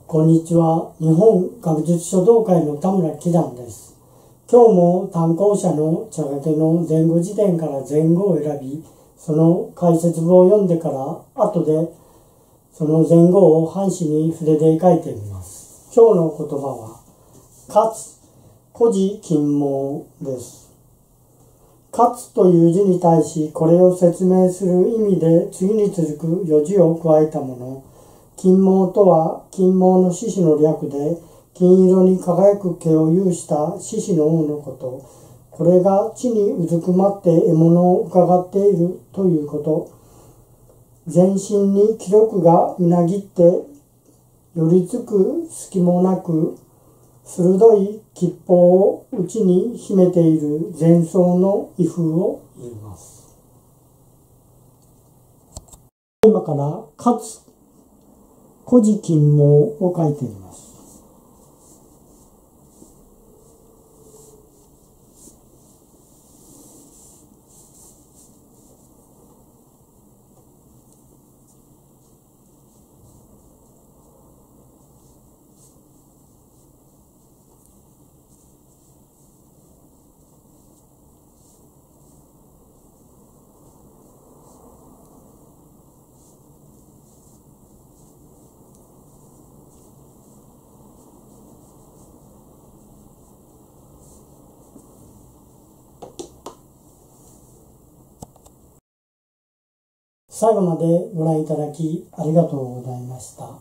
こんにちは。日本学術書道会の田村喜団です。今日も単行者の茶掛の前後辞典から前後を選び、その解説文を読んでから後でその前後を半紙に筆で書いてみます。今日の言葉は、かつ、古事近毛です。かつという字に対し、これを説明する意味で次に続く余字を加えたもの。金毛とは金毛の獅子の略で、金色に輝く毛を有した獅子の王のこと。これが地にうずくまって獲物を伺っているということ。全身に気力がみなぎって寄りつく隙もなく、鋭い吉報を内に秘めている前奏の威風を言います。今からかつ古事近毛を書いてみます。最後までご覧いただきありがとうございました。